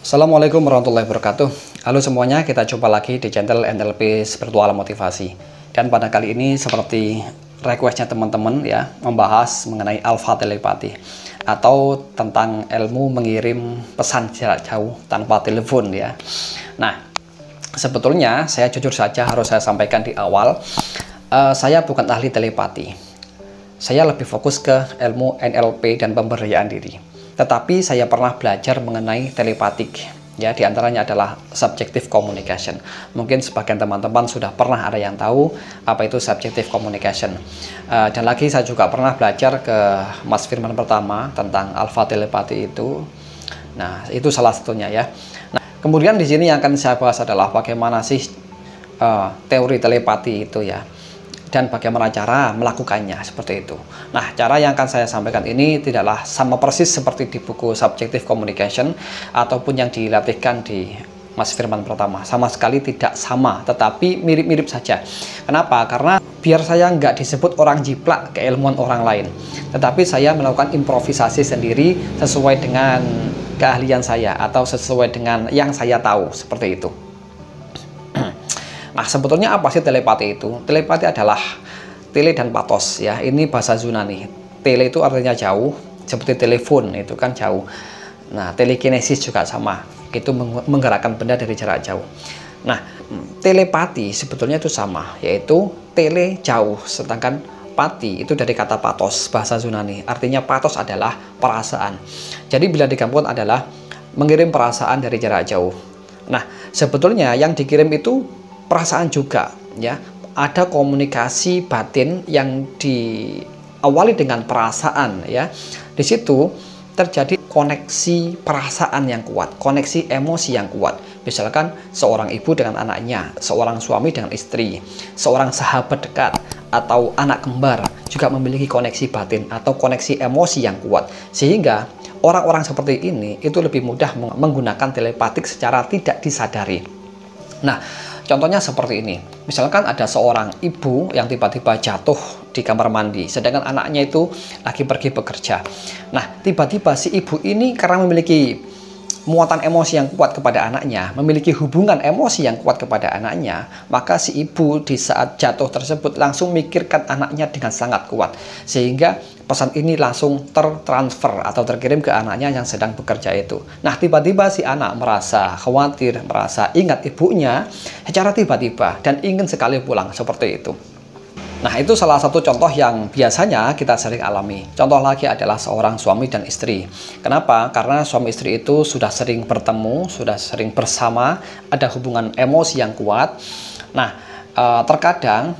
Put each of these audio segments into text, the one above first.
Assalamualaikum warahmatullahi wabarakatuh. Halo semuanya, kita jumpa lagi di channel NLP Spiritual Motivasi. Dan pada kali ini seperti requestnya teman-teman ya, membahas mengenai alpha telepati atau tentang ilmu mengirim pesan jarak jauh tanpa telepon ya. Nah, sebetulnya saya jujur saja harus saya sampaikan di awal, saya bukan ahli telepati. Saya lebih fokus ke ilmu NLP dan pemberdayaan diri. Tetapi saya pernah belajar mengenai telepatik. Ya, diantaranya adalah subjective communication. Mungkin sebagian teman-teman sudah pernah ada yang tahu apa itu subjective communication. Dan lagi saya juga pernah belajar ke Mas Firman pertama tentang alpha telepati itu. Nah, itu salah satunya ya. Nah, kemudian di sini yang akan saya bahas adalah bagaimana sih teori telepati itu ya. Dan bagaimana cara melakukannya seperti itu. Nah, cara yang akan saya sampaikan ini tidaklah sama persis seperti di buku Subjective Communication ataupun yang dilatihkan di Mas Firman pertama. Sama sekali tidak sama, tetapi mirip-mirip saja. Kenapa? Karena biar saya nggak disebut orang jiplak keilmuan orang lain, tetapi saya melakukan improvisasi sendiri sesuai dengan keahlian saya atau sesuai dengan yang saya tahu seperti itu. Nah, sebetulnya apa sih telepati itu? Telepati adalah tele dan patos ya. Ini bahasa Yunani. Tele itu artinya jauh, seperti telepon itu kan jauh. Nah, telekinesis juga sama. Itu menggerakkan benda dari jarak jauh. Nah, telepati sebetulnya itu sama, yaitu tele jauh, sedangkan pati itu dari kata patos, bahasa Yunani. Artinya patos adalah perasaan. Jadi bila digabungkan adalah mengirim perasaan dari jarak jauh. Nah, sebetulnya yang dikirim itu perasaan juga ya, ada komunikasi batin yang diawali dengan perasaan ya. Di situ terjadi koneksi perasaan yang kuat, koneksi emosi yang kuat. Misalkan seorang ibu dengan anaknya, seorang suami dengan istri, seorang sahabat dekat atau anak kembar juga memiliki koneksi batin atau koneksi emosi yang kuat, sehingga orang-orang seperti ini itu lebih mudah menggunakan telepatik secara tidak disadari. Nah, contohnya seperti ini. Misalkan ada seorang ibu yang tiba-tiba jatuh di kamar mandi, sedangkan anaknya itu lagi pergi bekerja. Nah, tiba-tiba si ibu ini karena memiliki muatan emosi yang kuat kepada anaknya, memiliki hubungan emosi yang kuat kepada anaknya, maka si ibu di saat jatuh tersebut langsung mikirkan anaknya dengan sangat kuat, sehingga pesan ini langsung tertransfer atau terkirim ke anaknya yang sedang bekerja itu. Nah, tiba-tiba si anak merasa khawatir, merasa ingat ibunya secara tiba-tiba dan ingin sekali pulang seperti itu. Nah, itu salah satu contoh yang biasanya kita sering alami. Contoh lagi adalah seorang suami dan istri. Kenapa? Karena suami istri itu sudah sering bertemu, sudah sering bersama, ada hubungan emosi yang kuat. Nah, terkadang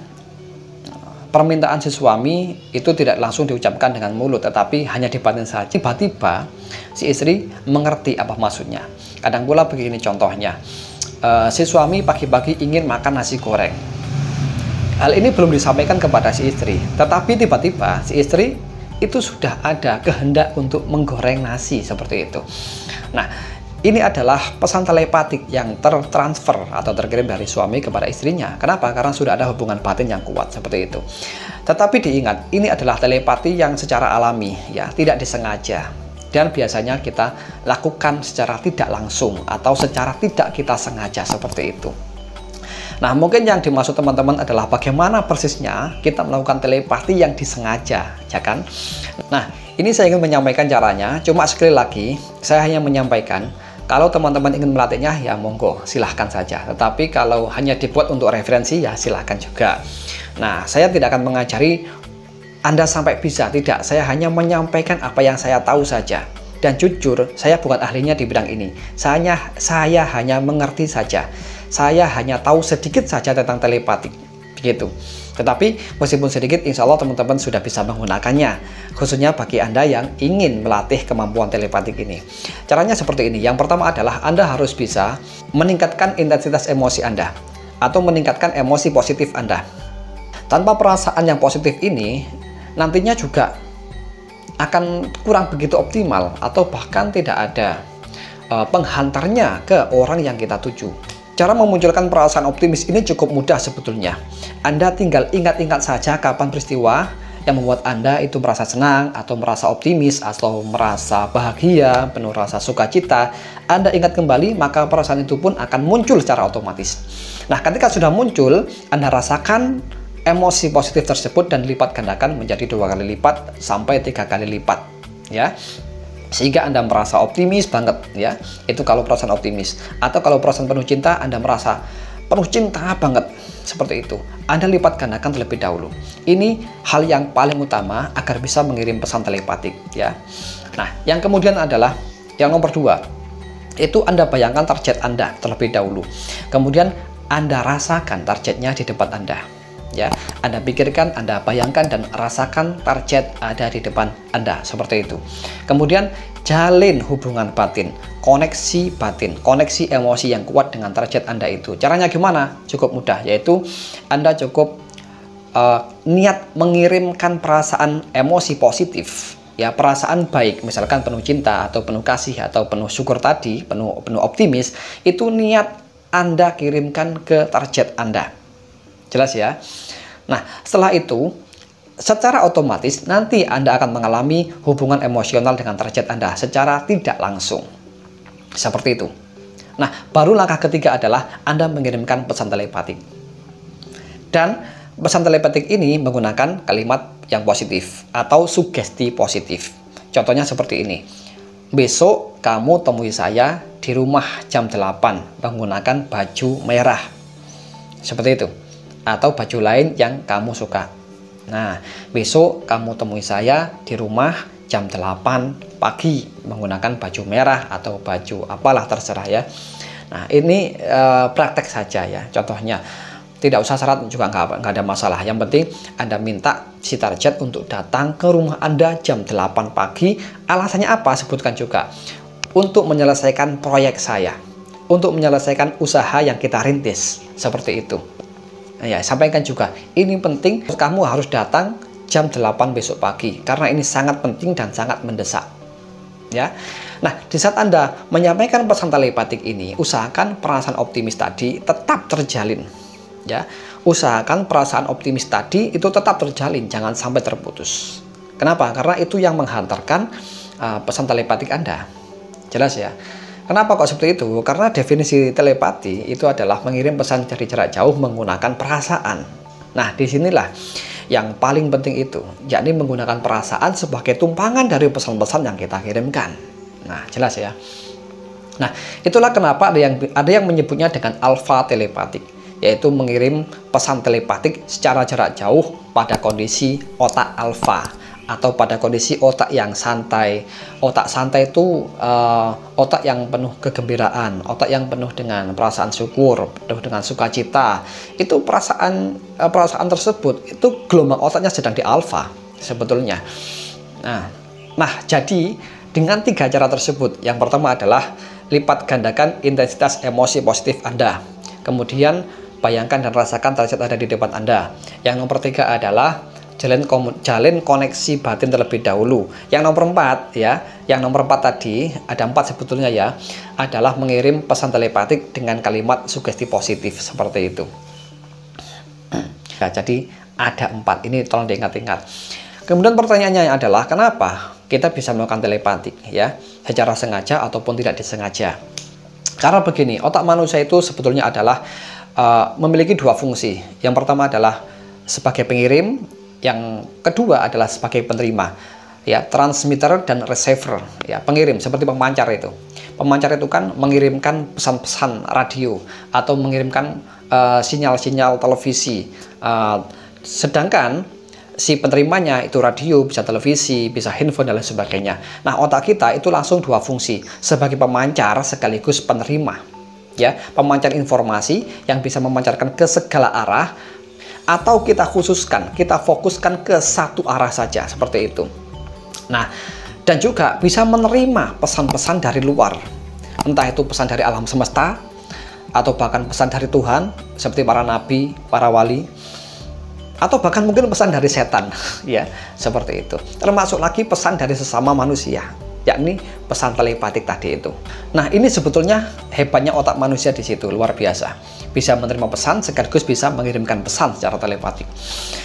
permintaan si suami itu tidak langsung diucapkan dengan mulut, tetapi hanya di batin saja. Tiba-tiba si istri mengerti apa maksudnya. Kadang pula begini contohnya, si suami pagi-pagi ingin makan nasi goreng. Hal ini belum disampaikan kepada si istri, tetapi tiba-tiba si istri itu sudah ada kehendak untuk menggoreng nasi seperti itu. Nah, ini adalah pesan telepatik yang tertransfer atau terkirim dari suami kepada istrinya. Kenapa? Karena sudah ada hubungan batin yang kuat seperti itu. Tetapi diingat, ini adalah telepati yang secara alami ya, tidak disengaja. Dan biasanya kita lakukan secara tidak langsung atau secara tidak kita sengaja seperti itu. Nah, mungkin yang dimaksud teman-teman adalah bagaimana persisnya kita melakukan telepati yang disengaja, ya kan? Nah, ini saya ingin menyampaikan caranya, cuma sekali lagi, saya hanya menyampaikan, kalau teman-teman ingin melatihnya, ya monggo, silahkan saja. Tetapi kalau hanya dibuat untuk referensi, ya silahkan juga. Nah, saya tidak akan mengajari Anda sampai bisa, tidak. Saya hanya menyampaikan apa yang saya tahu saja. Dan jujur, saya bukan ahlinya di bidang ini. Saya hanya mengerti saja. Saya hanya tahu sedikit saja tentang telepatik, begitu. Tetapi meskipun sedikit, insya Allah teman-teman sudah bisa menggunakannya, khususnya bagi Anda yang ingin melatih kemampuan telepatik ini. Caranya seperti ini. Yang pertama adalah Anda harus bisa meningkatkan intensitas emosi Anda atau meningkatkan emosi positif Anda. Tanpa perasaan yang positif ini, nantinya juga akan kurang begitu optimal atau bahkan tidak ada penghantarnya ke orang yang kita tuju. Cara memunculkan perasaan optimis ini cukup mudah sebetulnya. Anda tinggal ingat-ingat saja kapan peristiwa yang membuat Anda itu merasa senang, atau merasa optimis, atau merasa bahagia, penuh rasa sukacita, Anda ingat kembali, maka perasaan itu pun akan muncul secara otomatis. Nah, ketika sudah muncul, Anda rasakan emosi positif tersebut dan lipat gandakan menjadi 2 kali lipat sampai 3 kali lipat, ya. Sehingga Anda merasa optimis banget, ya. Itu kalau perasaan optimis. Atau kalau perasaan penuh cinta, Anda merasa penuh cinta banget, seperti itu. Anda lipat gandakan terlebih dahulu. Ini hal yang paling utama agar bisa mengirim pesan telepatik, ya. Nah, yang kemudian adalah yang nomor 2, itu Anda bayangkan target Anda terlebih dahulu. Kemudian Anda rasakan targetnya di depan Anda, ya. Anda pikirkan, Anda bayangkan dan rasakan target ada di depan Anda, seperti itu. Kemudian jalin hubungan batin, koneksi batin, koneksi emosi yang kuat dengan target Anda itu. Caranya gimana? Cukup mudah, yaitu Anda cukup niat mengirimkan perasaan emosi positif, ya, perasaan baik, misalkan penuh cinta atau penuh kasih atau penuh syukur tadi, penuh optimis, itu niat Anda kirimkan ke target Anda. Jelas ya? Nah, setelah itu secara otomatis nanti Anda akan mengalami hubungan emosional dengan target Anda secara tidak langsung. Seperti itu. Nah, baru langkah ketiga adalah Anda mengirimkan pesan telepatik. Dan pesan telepatik ini menggunakan kalimat yang positif atau sugesti positif. Contohnya seperti ini. Besok kamu temui saya di rumah jam 8 menggunakan baju merah. Seperti itu. Atau baju lain yang kamu suka. Nah, besok kamu temui saya di rumah jam 8 pagi menggunakan baju merah atau baju apalah, terserah ya. Nah, ini praktek saja ya, contohnya. Tidak usah syarat juga nggak ada masalah. Yang penting Anda minta si target untuk datang ke rumah Anda jam 8 pagi. Alasannya apa? Sebutkan juga. Untuk menyelesaikan proyek saya. Untuk menyelesaikan usaha yang kita rintis. Seperti itu. Ya, sampaikan juga, ini penting, kamu harus datang jam 8 besok pagi karena ini sangat penting dan sangat mendesak. Ya. Nah, di saat Anda menyampaikan pesan telepatik ini, usahakan perasaan optimis tadi tetap terjalin. Ya. Usahakan perasaan optimis tadi itu tetap terjalin, jangan sampai terputus. Kenapa? Karena itu yang menghantarkan pesan telepatik Anda. Jelas ya? Kenapa kok seperti itu? Karena definisi telepati itu adalah mengirim pesan dari jarak jauh menggunakan perasaan. Nah, disinilah yang paling penting itu, yakni menggunakan perasaan sebagai tumpangan dari pesan-pesan yang kita kirimkan. Nah, jelas ya. Nah, itulah kenapa ada yang menyebutnya dengan alfa telepatik, yaitu mengirim pesan telepatik secara jarak jauh pada kondisi otak alfa. Atau pada kondisi otak yang santai. Otak santai itu otak yang penuh kegembiraan, otak yang penuh dengan perasaan syukur, penuh dengan sukacita. Itu perasaan tersebut, itu gelombang otaknya sedang di alfa sebetulnya. Nah, jadi dengan 3 cara tersebut, yang pertama adalah lipat gandakan intensitas emosi positif Anda. Kemudian bayangkan dan rasakan target ada di depan Anda. Yang nomor 3 adalah jalin koneksi batin terlebih dahulu. Yang nomor 4 ya, yang nomor 4 tadi ada 4 sebetulnya ya, adalah mengirim pesan telepatik dengan kalimat sugesti positif seperti itu. Nah, jadi ada 4 ini, tolong diingat-ingat. Kemudian pertanyaannya adalah kenapa kita bisa melakukan telepatik ya, secara sengaja ataupun tidak disengaja? Karena begini, otak manusia itu sebetulnya adalah memiliki 2 fungsi. Yang pertama adalah sebagai pengirim, yang kedua adalah sebagai penerima, ya, transmitter dan receiver, ya, pengirim seperti pemancar itu. Pemancar itu kan mengirimkan pesan-pesan radio atau mengirimkan sinyal-sinyal televisi. Sedangkan si penerimanya itu radio, bisa televisi, bisa handphone dan lain sebagainya. Nah, otak kita itu langsung 2 fungsi, sebagai pemancar sekaligus penerima. Ya, pemancar informasi yang bisa memancarkan ke segala arah, atau kita khususkan, kita fokuskan ke satu arah saja, seperti itu. Nah, dan juga bisa menerima pesan-pesan dari luar, entah itu pesan dari alam semesta, atau bahkan pesan dari Tuhan, seperti para nabi, para wali, atau bahkan mungkin pesan dari setan, ya, seperti itu. Termasuk lagi pesan dari sesama manusia, yakni pesan telepatik tadi itu. Nah, ini sebetulnya hebatnya otak manusia di situ, luar biasa. Bisa menerima pesan sekaligus bisa mengirimkan pesan secara telepatik.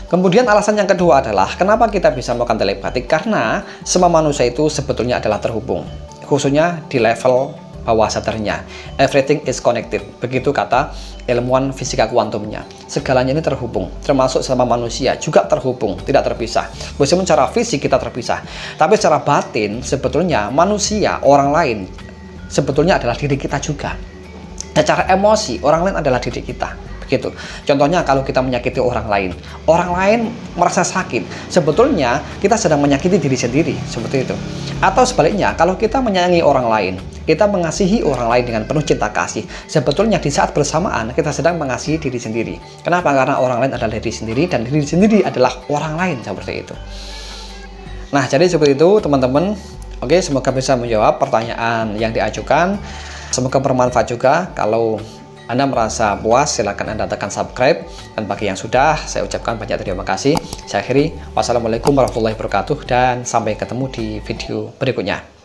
Kemudian alasan yang kedua adalah kenapa kita bisa melakukan telepati? Karena semua manusia itu sebetulnya adalah terhubung, khususnya di level bawah sadarnya. Everything is connected. Begitu kata ilmuwan fisika kuantumnya. Segalanya ini terhubung, termasuk sama manusia juga terhubung, tidak terpisah. Meskipun secara fisik kita terpisah, tapi secara batin sebetulnya manusia, orang lain sebetulnya adalah diri kita juga. Secara emosi, orang lain adalah diri kita. Begitu. Contohnya kalau kita menyakiti orang lain merasa sakit, sebetulnya kita sedang menyakiti diri sendiri, seperti itu. Atau sebaliknya, kalau kita menyayangi orang lain, kita mengasihi orang lain dengan penuh cinta kasih, sebetulnya di saat bersamaan kita sedang mengasihi diri sendiri. Kenapa? Karena orang lain adalah diri sendiri dan diri sendiri adalah orang lain, seperti itu. Nah, jadi seperti itu teman-teman. Oke, semoga bisa menjawab pertanyaan yang diajukan. Semoga bermanfaat juga. Kalau Anda merasa puas, silakan Anda tekan subscribe. Dan bagi yang sudah, saya ucapkan banyak terima kasih. Saya akhiri. Wassalamualaikum warahmatullahi wabarakatuh. Dan sampai ketemu di video berikutnya.